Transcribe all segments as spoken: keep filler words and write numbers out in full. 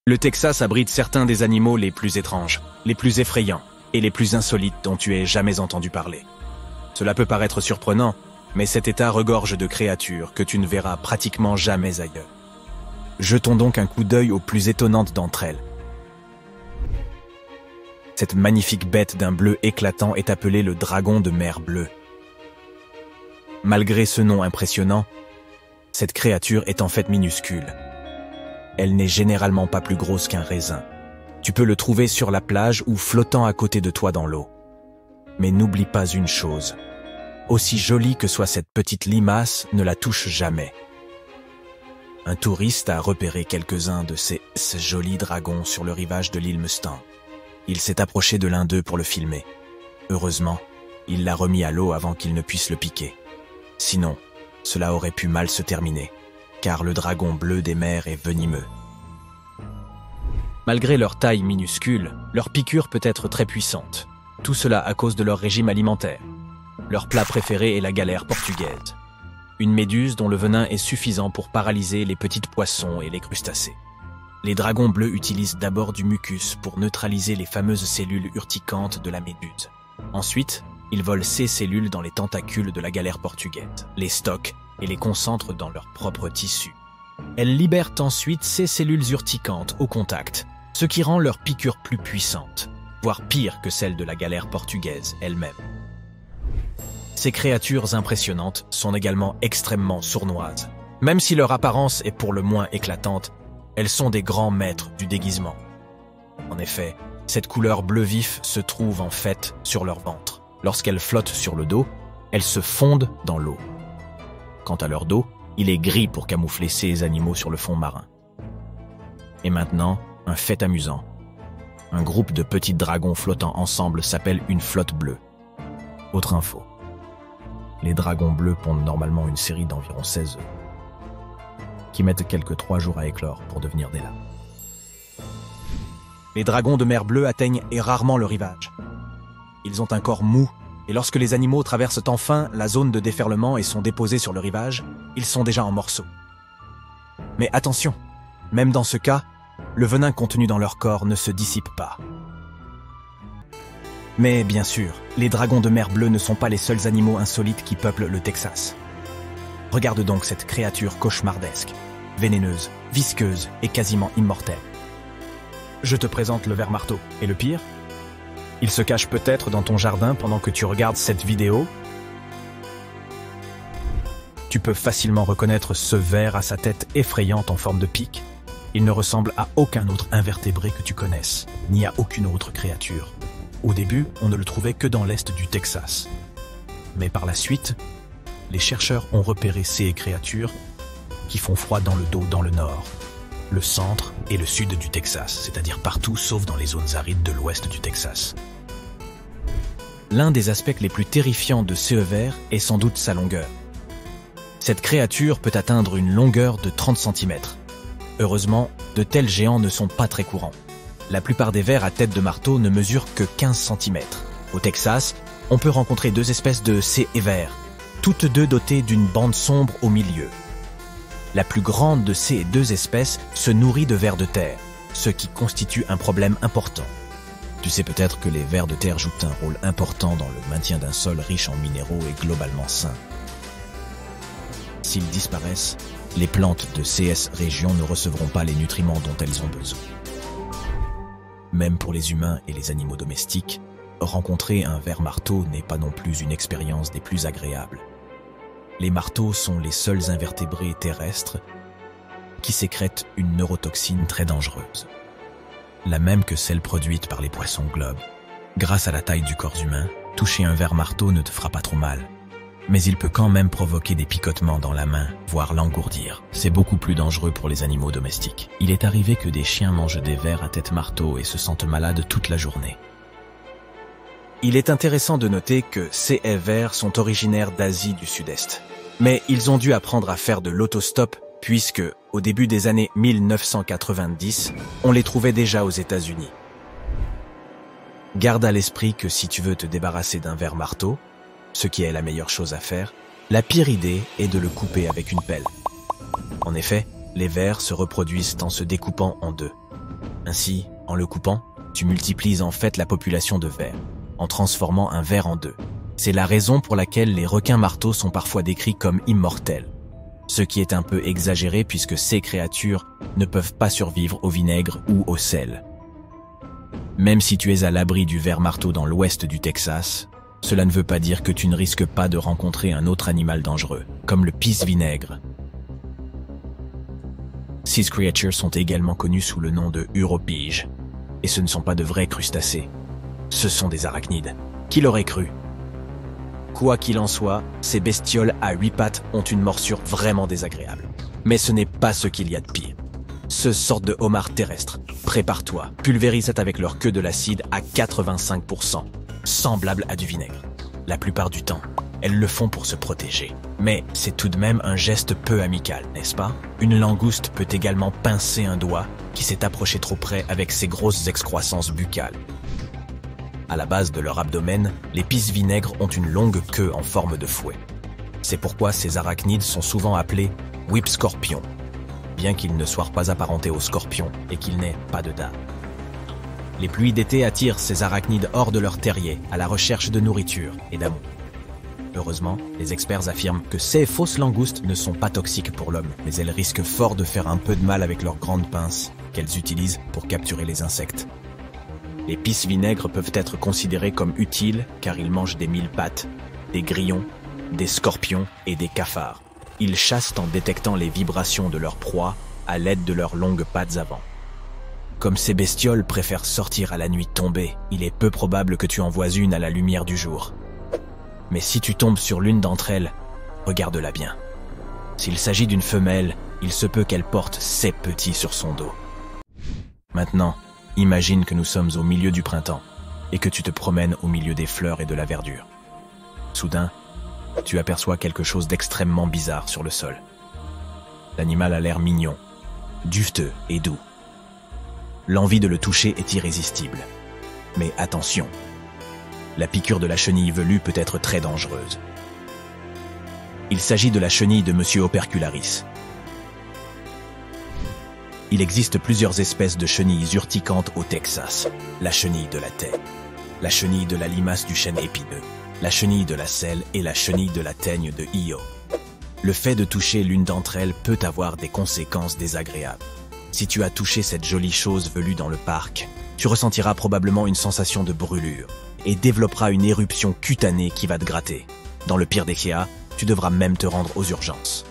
Le Texas abrite certains des animaux les plus étranges, les plus effrayants et les plus insolites dont tu aies jamais entendu parler. Cela peut paraître surprenant, mais cet état regorge de créatures que tu ne verras pratiquement jamais ailleurs. Jetons donc un coup d'œil aux plus étonnantes d'entre elles. Cette magnifique bête d'un bleu éclatant est appelée le dragon de mer bleue. Malgré ce nom impressionnant, cette créature est en fait minuscule. Elle n'est généralement pas plus grosse qu'un raisin. Tu peux le trouver sur la plage ou flottant à côté de toi dans l'eau. Mais n'oublie pas une chose. Aussi jolie que soit cette petite limace, ne la touche jamais. Un touriste a repéré quelques-uns de ces, ces jolis dragons sur le rivage de l'île Mustang. Il s'est approché de l'un d'eux pour le filmer. Heureusement, il l'a remis à l'eau avant qu'il ne puisse le piquer. Sinon, cela aurait pu mal se terminer, car le dragon bleu des mers est venimeux. Malgré leur taille minuscule, leur piqûre peut être très puissante. Tout cela à cause de leur régime alimentaire. Leur plat préféré est la galère portugaise. Une méduse dont le venin est suffisant pour paralyser les petits poissons et les crustacés. Les dragons bleus utilisent d'abord du mucus pour neutraliser les fameuses cellules urticantes de la méduse. Ensuite, ils volent ces cellules dans les tentacules de la galère portugaise, les stockent et les concentrent dans leur propre tissu. Elles libèrent ensuite ces cellules urticantes au contact, ce qui rend leur piqûre plus puissante, voire pire que celle de la galère portugaise elle-même. Ces créatures impressionnantes sont également extrêmement sournoises. Même si leur apparence est pour le moins éclatante, elles sont des grands maîtres du déguisement. En effet, cette couleur bleu vif se trouve en fait sur leur ventre. Lorsqu'elles flottent sur le dos, elles se fondent dans l'eau. Quant à leur dos, il est gris pour camoufler ces animaux sur le fond marin. Et maintenant, un fait amusant. Un groupe de petits dragons flottant ensemble s'appelle une flotte bleue. Autre info. Les dragons bleus pondent normalement une série d'environ seize œufs, qui mettent quelques trois jours à éclore pour devenir des larves. Les dragons de mer bleue atteignent et rarement le rivage. Ils ont un corps mou, et lorsque les animaux traversent enfin la zone de déferlement et sont déposés sur le rivage, ils sont déjà en morceaux. Mais attention, même dans ce cas, le venin contenu dans leur corps ne se dissipe pas. Mais bien sûr, les dragons de mer bleue ne sont pas les seuls animaux insolites qui peuplent le Texas. Regarde donc cette créature cauchemardesque, vénéneuse, visqueuse et quasiment immortelle. Je te présente le ver marteau. Et le pire ? Il se cache peut-être dans ton jardin pendant que tu regardes cette vidéo. Tu peux facilement reconnaître ce ver à sa tête effrayante en forme de pic. Il ne ressemble à aucun autre invertébré que tu connaisses, ni à aucune autre créature. Au début, on ne le trouvait que dans l'est du Texas. Mais par la suite, les chercheurs ont repéré ces créatures qui font froid dans le dos dans le nord, le centre et le sud du Texas, c'est-à-dire partout sauf dans les zones arides de l'ouest du Texas. L'un des aspects les plus terrifiants de ce ver est sans doute sa longueur. Cette créature peut atteindre une longueur de trente centimètres. Heureusement, de tels géants ne sont pas très courants. La plupart des vers à tête de marteau ne mesurent que quinze centimètres. Au Texas, on peut rencontrer deux espèces de ces vers, toutes deux dotées d'une bande sombre au milieu. La plus grande de ces deux espèces se nourrit de vers de terre, ce qui constitue un problème important. Tu sais peut-être que les vers de terre jouent un rôle important dans le maintien d'un sol riche en minéraux et globalement sain. S'ils disparaissent, les plantes de ces régions ne recevront pas les nutriments dont elles ont besoin. Même pour les humains et les animaux domestiques, rencontrer un ver marteau n'est pas non plus une expérience des plus agréables. Les marteaux sont les seuls invertébrés terrestres qui sécrètent une neurotoxine très dangereuse, la même que celle produite par les poissons globes. Grâce à la taille du corps humain, toucher un ver marteau ne te fera pas trop mal. Mais il peut quand même provoquer des picotements dans la main, voire l'engourdir. C'est beaucoup plus dangereux pour les animaux domestiques. Il est arrivé que des chiens mangent des vers à tête marteau et se sentent malades toute la journée. Il est intéressant de noter que ces vers sont originaires d'Asie du Sud-Est. Mais ils ont dû apprendre à faire de l'autostop puisque, au début des années mille neuf cent quatre-vingt-dix, on les trouvait déjà aux États-Unis. Garde à l'esprit que si tu veux te débarrasser d'un ver marteau, ce qui est la meilleure chose à faire, la pire idée est de le couper avec une pelle. En effet, les vers se reproduisent en se découpant en deux. Ainsi, en le coupant, tu multiplies en fait la population de vers, en transformant un ver en deux. C'est la raison pour laquelle les requins-marteaux sont parfois décrits comme immortels. Ce qui est un peu exagéré puisque ces créatures ne peuvent pas survivre au vinaigre ou au sel. Même si tu es à l'abri du ver-marteau dans l'ouest du Texas, cela ne veut pas dire que tu ne risques pas de rencontrer un autre animal dangereux, comme le pisse-vinaigre. Ces creatures sont également connues sous le nom de uropiges, et ce ne sont pas de vrais crustacés. Ce sont des arachnides. Qui l'aurait cru? Quoi qu'il en soit, ces bestioles à huit pattes ont une morsure vraiment désagréable. Mais ce n'est pas ce qu'il y a de pire. Ce sorte de homard terrestre, prépare-toi, pulvérisent avec leur queue de l'acide à quatre-vingt-cinq pour cent, semblable à du vinaigre. La plupart du temps, elles le font pour se protéger. Mais c'est tout de même un geste peu amical, n'est-ce pas? Une langouste peut également pincer un doigt qui s'est approché trop près avec ses grosses excroissances buccales. À la base de leur abdomen, les pisse-vinaigres ont une longue queue en forme de fouet. C'est pourquoi ces arachnides sont souvent appelés whip-scorpions, bien qu'ils ne soient pas apparentés aux scorpions et qu'ils n'aient pas de dents. Les pluies d'été attirent ces arachnides hors de leur terrier à la recherche de nourriture et d'amour. Heureusement, les experts affirment que ces fausses langoustes ne sont pas toxiques pour l'homme, mais elles risquent fort de faire un peu de mal avec leurs grandes pinces qu'elles utilisent pour capturer les insectes. Les pisse-vinaigres peuvent être considérés comme utiles car ils mangent des mille-pattes, des grillons, des scorpions et des cafards. Ils chassent en détectant les vibrations de leur proie à l'aide de leurs longues pattes avant. Comme ces bestioles préfèrent sortir à la nuit tombée, il est peu probable que tu en vois une à la lumière du jour. Mais si tu tombes sur l'une d'entre elles, regarde-la bien. S'il s'agit d'une femelle, il se peut qu'elle porte ses petits sur son dos. Maintenant, imagine que nous sommes au milieu du printemps et que tu te promènes au milieu des fleurs et de la verdure. Soudain, tu aperçois quelque chose d'extrêmement bizarre sur le sol. L'animal a l'air mignon, duveteux et doux. L'envie de le toucher est irrésistible. Mais attention, la piqûre de la chenille velue peut être très dangereuse. Il s'agit de la chenille de Monsieur Opercularis. Il existe plusieurs espèces de chenilles urticantes au Texas. La chenille de la tête, la chenille de la limace du chêne épineux, la chenille de la selle et la chenille de la teigne de Io. Le fait de toucher l'une d'entre elles peut avoir des conséquences désagréables. Si tu as touché cette jolie chose velue dans le parc, tu ressentiras probablement une sensation de brûlure et développeras une éruption cutanée qui va te gratter. Dans le pire des cas, tu devras même te rendre aux urgences.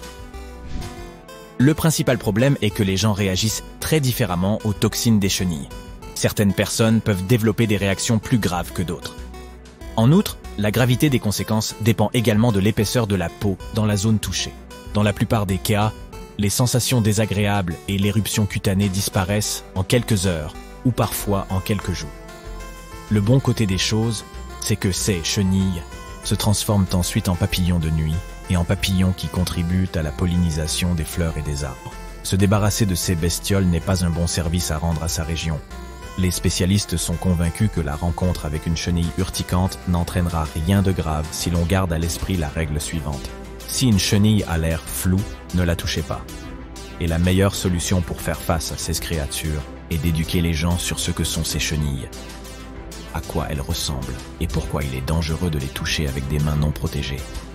Le principal problème est que les gens réagissent très différemment aux toxines des chenilles. Certaines personnes peuvent développer des réactions plus graves que d'autres. En outre, la gravité des conséquences dépend également de l'épaisseur de la peau dans la zone touchée. Dans la plupart des cas, les sensations désagréables et l'éruption cutanée disparaissent en quelques heures ou parfois en quelques jours. Le bon côté des choses, c'est que ces chenilles se transforment ensuite en papillons de nuit et en papillons qui contribuent à la pollinisation des fleurs et des arbres. Se débarrasser de ces bestioles n'est pas un bon service à rendre à sa région. Les spécialistes sont convaincus que la rencontre avec une chenille urticante n'entraînera rien de grave si l'on garde à l'esprit la règle suivante. Si une chenille a l'air floue, ne la touchez pas. Et la meilleure solution pour faire face à ces créatures est d'éduquer les gens sur ce que sont ces chenilles, à quoi elles ressemblent et pourquoi il est dangereux de les toucher avec des mains non protégées.